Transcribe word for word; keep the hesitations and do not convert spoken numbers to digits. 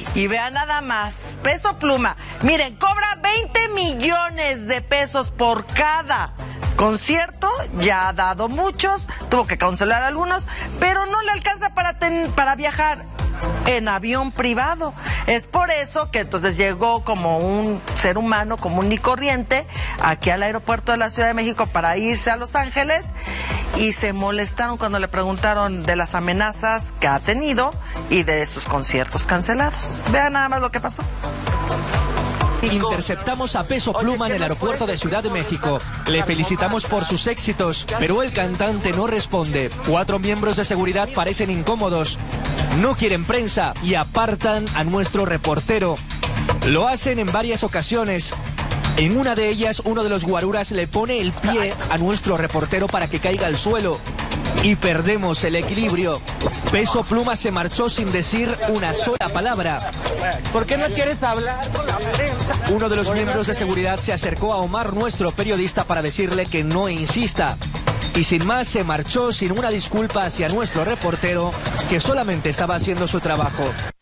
Y vean nada más, Peso Pluma, miren, cobra veinte millones de pesos por cada concierto, ya ha dado muchos, tuvo que cancelar algunos, pero no le alcanza para, ten, para viajar en avión privado. Es por eso que entonces llegó como un ser humano común y corriente aquí al aeropuerto de la Ciudad de México para irse a Los Ángeles, y se molestaron cuando le preguntaron de las amenazas que ha tenido y de sus conciertos cancelados. Vean nada más lo que pasó. Interceptamos a Peso Pluma en el aeropuerto de Ciudad de México. Le felicitamos por sus éxitos, pero el cantante no responde. Cuatro miembros de seguridad parecen incómodos. No quieren prensa y apartan a nuestro reportero. Lo hacen en varias ocasiones. En una de ellas, uno de los guaruras le pone el pie a nuestro reportero para que caiga al suelo. Y perdemos el equilibrio. Peso Pluma se marchó sin decir una sola palabra. ¿Por qué no quieres hablar con la prensa? Uno de los miembros de seguridad se acercó a Omar, nuestro periodista, para decirle que no insista. Y sin más se marchó sin una disculpa hacia nuestro reportero, que solamente estaba haciendo su trabajo.